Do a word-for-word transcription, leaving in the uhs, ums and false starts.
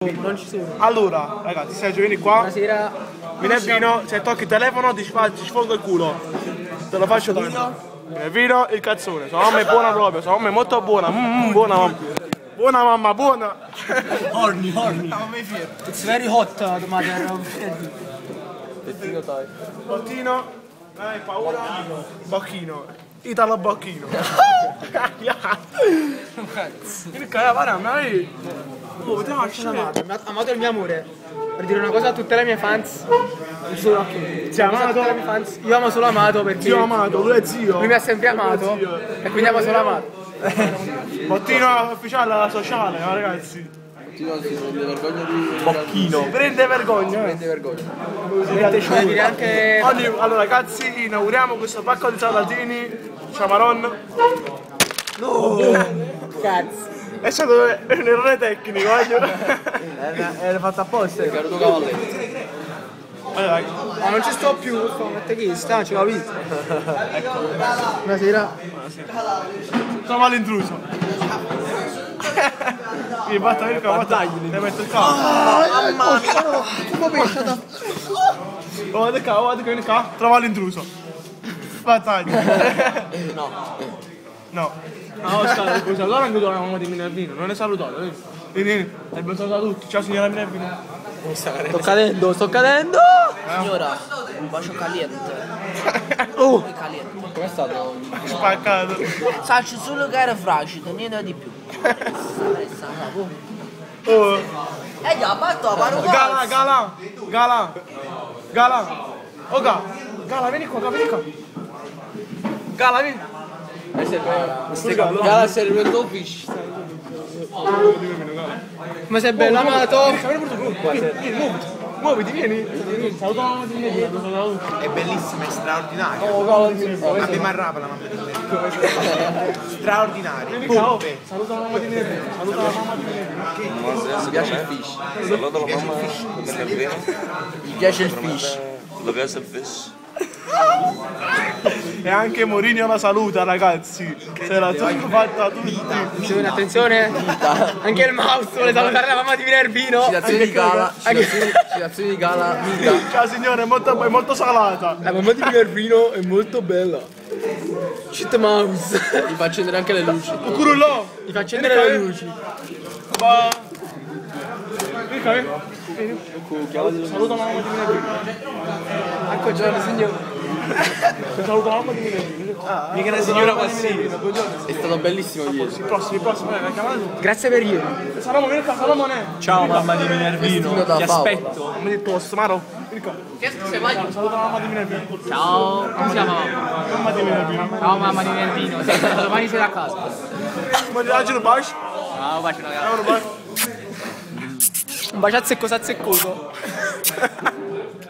Non ci sono. Allora, ragazzi, Sergio, vieni qua. Buonasera. Minervino, se tocchi il telefono ti, fa, ti sfondo il culo. Te lo faccio tanto. Minervino, il cazzone. Sua mamma è buona proprio, sua mamma è molto buona. Mm, buona mamma. Buona mamma, buona. Horny, horny. It's very hot, uh, the mother of Bettino, dai. Bottino, non hai paura? Bocchino. Italo Bocchino. Vieni qua, guarda, ma lei... Oh, vediamo a amato. Amato il mio amore. Per dire una cosa a tutte le mie fans. Solo a chi? Ti ha amato? Tutte le mie fans. Io amo solo Amato perché... Zio Amato, lui è zio. Lui mi ha sempre amato. E quindi amo solo Amato. Bottino ufficiale alla sociale, no, ragazzi. Bottino si prende vergogna di... Bocchino. Prende vergogna. Prende vergogna. Vorrei dire anche... Oggi, allora ragazzi, inauguriamo questo pacco di salatini. Chamaron. No! Cazzo. È stato un errore tecnico, voglio. Era fatto apposta. È caduto cavalletto. Allora, Ma non ci sto più, mette chi sta, ci ho visto. Buonasera. trova l'intruso. Mi batta il capo, battagli, ti metto il capo. Mamma mia! Come è stata? Oh, guarda qua, guarda che vieni qua, trova l'intruso. Battagli. No. No. Ah, Oscar, puoi salutare anche tu la mamma di Minervino, non è salutato, vieni. Vieni, vieni, abbiamo salutato tutti. Ciao signora Minervino. Sto cadendo, sto cadendo! Signora, un bacio caliente. Oh! Muy caliente. Com'è stato? Spaccato. Sacci solo che era fracido, niente di più. Oh. E già, fatto, ma non Gala, Gala, Gala, Gala. Oh, Gala, Gala, vieni qua, vieni qua. Gala, vieni. Gala serve il tuo fish. Ma sei bello Amato! Muoviti, muoviti, vieni. Saluta la mamma di Minervino. È bellissima, è straordinaria. Oh, Ma mi marrava la mamma di Minervino. Straordinaria. Pompe. Saluta la mamma di Minervino. Saluta la mamma di Minervino. Mi piace il fish. Saluta la mamma di Minervino. Mi piace il fish. Lo piace il fish. E anche Mourinho la saluta, ragazzi. Se la sono fatta tutti. Attenzione, attenzione! Anche il mouse vuole salutare la mamma di Minervino! Citazioni di Gala. Citazioni, citazioni di Gala. Mita. Ciao signore, è molto, è molto salata. La mamma di Minervino è molto bella! Shit mouse! Gli fa accendere anche le luci. Curulò. Mi fa accendere le luci! Va. Vieni qua, vieni. Saluta la mamma di Minervino. Ecco giorno signore! Saluta la mamma di Minervino. Mica la signora Quassini. È stato bellissimo ieri. I prossimi, i prossimi, vai, chiamate tutti. Grazie per ieri! Salamo, vieni qua, Salomone. Ciao mamma di Minervino, Vestito da ti Paolo. aspetto. Dammi il posto, Maro. Vieni qua. Saluta la mamma di Minervino. Ciao! Come si chiama mamma? Mamma di Minervino. Ciao mamma di Minervino! Domani sei a casa! Ma ti dai un bacio? Ciao, bacio ragazzi! Un bacio. Un bacio azzeccoso azzeccoso!